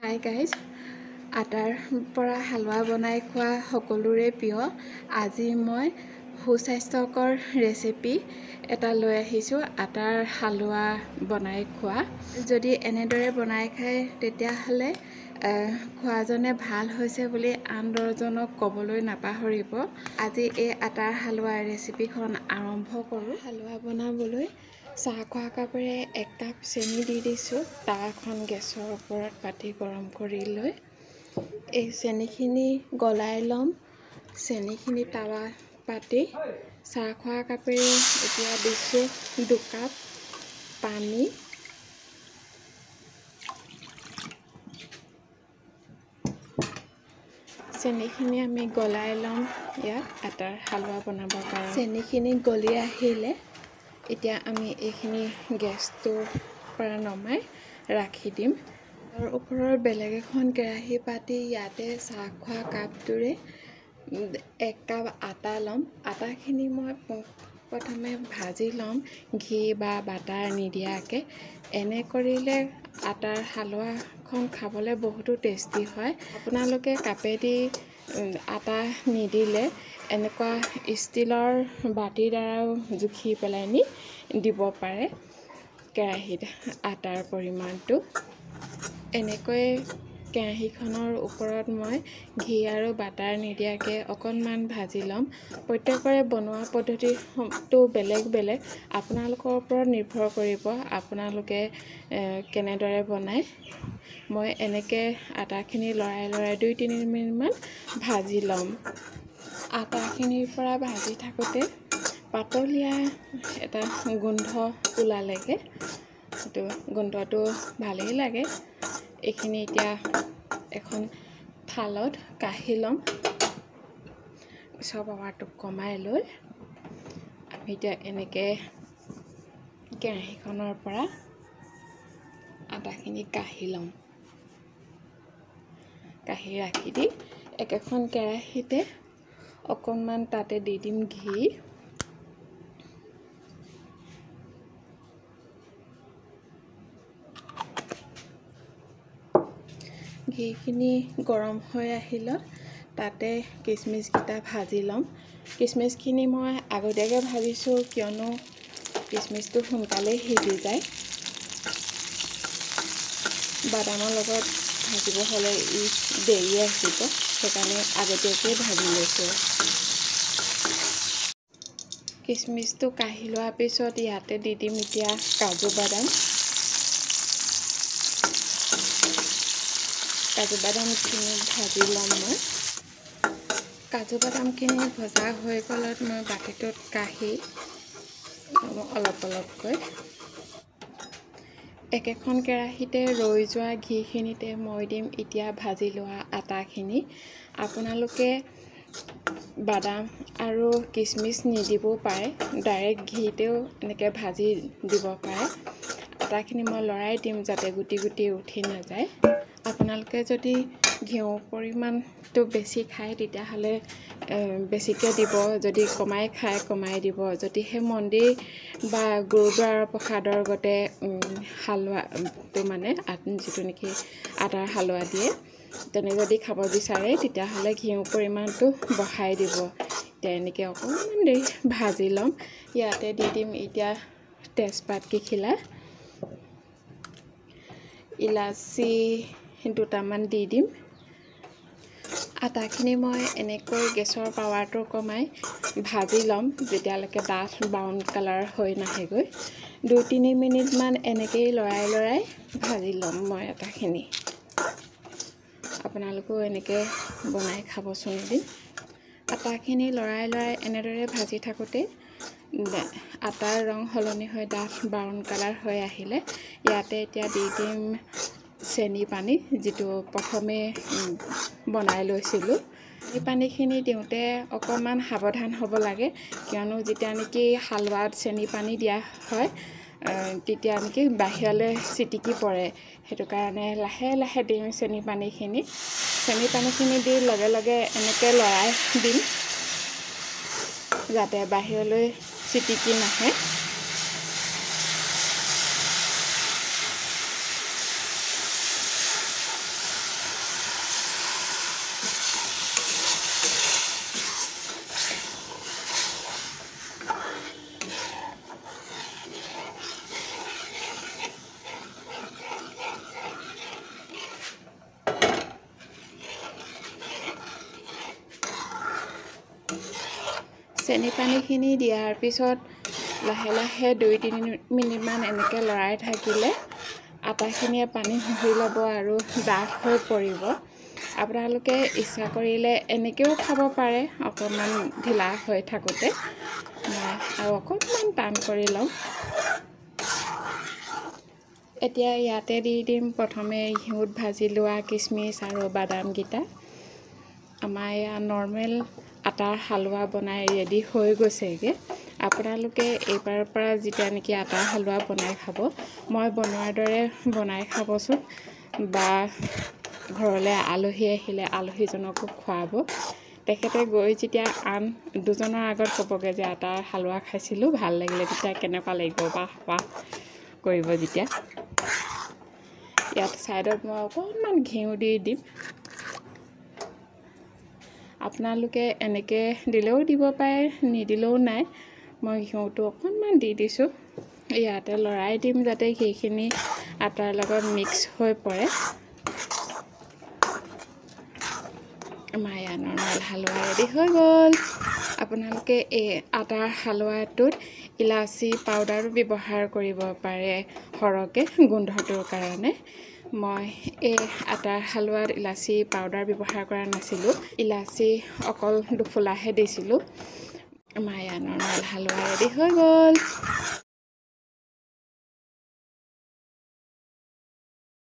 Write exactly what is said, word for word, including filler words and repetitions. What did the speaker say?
Hi guys, আটাৰ পৰা হালৱা বনাই খোৱা সকলোৰে প্ৰিয়। আজি মই সুস্বাস্থ্যকৰ ৰেচিপি এটা লৈ আহিছোঁ, আটাৰ হালৱা বনাই খোৱা। যদি এনেদৰে বনাই খায় তেতিয়াহ'লে খোৱাজনে ভাল হৈছে বুলি আন দহজনক ক'বলৈ নাপাহৰিব। আজি এই আটাৰ হালৱা ৰেচিপিখন আৰম্ভ কৰোঁ। হালৱা বনাবলৈ চাহ খোৱা কাপেৰে এক কাপ চেনি দি দিছোঁ। তাৱাখন গেছৰ ওপৰত পাতি গৰম কৰি লৈ এই চেনিখিনি গলাই ল'ম। চেনিখিনি তাৱা পাতি চাহ খোৱা কাপেৰে এতিয়া দিছোঁ দুকাপ পানী। চেনিখিনি আমি গলাই ল'ম ইয়াত আটাৰ হালৱা বনাবৰ কাৰণে। চেনিখিনি গলি আহিলে এতিয়া আমি এইখিনি গেছটোৰ পৰা নমাই ৰাখি দিম। তাৰ ওপৰত বেলেগ এখন কেৰাহী পাতি ইয়াতে চাহ খোৱা কাপটোৰে এক কাপ আটা ল'ম। আটাখিনি মই প্ৰথমে ভাজি ল'ম ঘি বা বাটাৰ নিদিয়াকৈ। এনে কৰিলে আটাৰ হালৱাখন খাবলৈ বহুতো টেষ্টি হয়। আপোনালোকে কাপেদি আটা নিদিলে এনেকুৱা ষ্টিলৰ বাতিৰ দ্বাৰাও জুখি পেলাই নি দিব পাৰে কেৰাহীত আটাৰ পৰিমাণটো। এনেকৈ কেৰাহীখনৰ ওপৰত মই ঘি আৰু বাটাৰ নিদিয়াকৈ অকণমান ভাজি ল'ম। প্ৰত্যেকৰে বনোৱা পদ্ধতিটো বেলেগ বেলেগ, আপোনালোকৰ ওপৰত নিৰ্ভৰ কৰিব আপোনালোকে কেনেদৰে বনায়। মই এনেকৈ আটাখিনি লৰাই লৰাই দুই তিনি মিনিটমান ভাজি ল'ম। আটাখিনিৰ পৰা ভাজি থাকোঁতে পাতলীয়া এটা গোন্ধ ওলালেগৈ, সেইটো গোন্ধটো ভালেই লাগে। এইখিনি এতিয়া এখন থালত কাঢ়ি ল'ম। গেছৰ পাৱাৰটো কমাই লৈ আমি এতিয়া এনেকৈ কেৰাহীখনৰ পৰা আটাখিনি কাঢ়ি ল'ম। কাঢ়ি ৰাখি দি একেখন কেৰাহীতে অকণমান তাতে দি দিম ঘি। ঘিখিনি গৰম হৈ আহিলত তাতে কিচমিচকেইটা ভাজি ল'ম। কিচমিচখিনি মই আগতীয়াকৈ ভাজিছোঁ কিয়নো কিচমিচটো সোনকালেই সিজি যায়। বাদামৰ লগত ভাজিব হ'লে ই দেৰি আহিব, সেইকাৰণে আগতীয়াকৈ ভাজি লৈছোঁ। কিচমিচটো কাঢ়ি লোৱাৰ পিছত ইয়াতে দি দিম এতিয়া কাজু বাদাম। কাজু বাদামখিনি ভাজি ল'ম মই। কাজু বাদামখিনি ভজা হৈ গ'লত মই বাতিটোত কাঢ়ি অলপ অলপকৈ একেখন কেৰাহীতে ৰৈ যোৱা ঘিখিনিতে মই দিম এতিয়া ভাজি লোৱা আটাখিনি। আপোনালোকে বাদাম আৰু কিচমিচ নিদিবও পাৰে, ডাইৰেক্ট ঘিতেও এনেকৈ ভাজি দিব পাৰে। আটাখিনি মই লৰাই দিম যাতে গুটি গুটি উঠি নাযায়। আপোনালোকে যদি ঘিউৰ পৰিমাণটো বেছি খায় তেতিয়াহ'লে বেছিকৈ দিব, যদি কমাই খায় কমাই দিব। যদিহে মন্দিৰ বা গুৰুদ্বাৰৰ প্ৰসাদৰ গতে হালোৱাটো মানে যিটো নেকি আটাৰ হালোৱা দিয়ে, তেনে যদি খাব বিচাৰে তেতিয়াহ'লে ঘিউৰ পৰিমাণটো বঢ়াই দিব। এতিয়া এনেকৈ অকণমান দেৰি ভাজি ল'ম। ইয়াতে দি দিম এতিয়া তেজপাত কেইখিলা, ইলাচি দুটামান দি দিম। আটাখিনি মই এনেকৈ গেছৰ পাৱাৰটো কমাই ভাজি ল'ম যেতিয়ালৈকে ডাঠ ব্ৰাউন কালাৰ হৈ নাহেগৈ। দুই তিনি মিনিটমান এনেকৈয়ে লৰাই লৰাই ভাজি ল'ম মই আটাখিনি। আপোনালোকেও এনেকৈ বনাই খাবচোন এদিন। আটাখিনি লৰাই লৰাই এনেদৰে ভাজি থাকোঁতে আটাৰ ৰং সলনি হৈ ডাঠ ব্ৰাউন কালাৰ হৈ আহিলে ইয়াতে এতিয়া দি দিম চেনি পানী, যিটো প্ৰথমে বনাই লৈছিলোঁ। এই পানীখিনি দিওঁতে অকণমান সাৱধান হ'ব লাগে, কিয়নো যেতিয়া নেকি হালৱাত চেনি পানী দিয়া হয় তেতিয়া নেকি বাহিৰলৈ ছিটিকি পৰে। সেইটো কাৰণে লাহে লাহে দিম চেনি পানীখিনি। চেনি পানীখিনি দি লগে লগে এনেকৈ লৰাই দিম যাতে বাহিৰলৈ ছিটিকি নাহে। চেনি পানীখিনি দিয়াৰ পিছত লাহে লাহে দুই তিনি মিনিটমান এনেকৈ লৰাই থাকিলে আটাখিনিয়ে পানী শুহি ল'ব আৰু ডাঠ হৈ পৰিব। আপোনালোকে ইচ্ছা কৰিলে এনেকৈও খাব পাৰে অকণমান ঢিলা হৈ থাকোঁতে। মই আৰু অকণমান টান কৰি লওঁ। এতিয়া ইয়াতে দি দিম প্ৰথমে ঘিউত ভাজি লোৱা কিচমিচ আৰু বাদামকেইটা। আমাৰ ইয়াত নৰ্মেল আটাৰ হালোৱা বনাই ৰেডি হৈ গৈছেগৈ। আপোনালোকে এইবাৰৰ পৰা যেতিয়া নেকি আটাৰ হালোৱা বনাই খাব, মই বনোৱাৰ দৰে বনাই খাবচোন, বা ঘৰলৈ আলহী আহিলে আলহীজনকো খুৱাব। তেখেতে গৈ যেতিয়া আন দুজনৰ আগত ক'বগৈ যে আটাৰ হালোৱা খাইছিলোঁ, ভাল লাগিলে, তেতিয়া কেনেকুৱা লাগিব বাহ বাহ কৰিব। যেতিয়া ইয়াত ছাইডত মই অকণমান ঘিউ দি দিম। আপোনালোকে এনেকৈ দিলেও দিব পাৰে, নিদিলেও নাই। মই ঘিউটো অকণমান দি দিছোঁ। ইয়াতে লৰাই দিম যাতে ঘিখিনি আটাৰ লগত মিক্স হৈ পৰে। আমাৰ ইয়াত নৰ্মেল হালোৱা ৰেডি হৈ গ'ল। আপোনালোকে এই আটাৰ হালোৱাটোত ইলাচি পাউডাৰো ব্যৱহাৰ কৰিব পাৰে সৰহকৈ গোন্ধটোৰ কাৰণে। মই এই আটাৰ হালোৱাত ইলাচি পাউডাৰ ব্যৱহাৰ কৰা নাছিলোঁ, ইলাচি অকল দুফুলাহে দিছিলোঁ। আমাৰ ইয়াত নৰ্মেল হালোৱা ৰেডি হৈ গ'ল।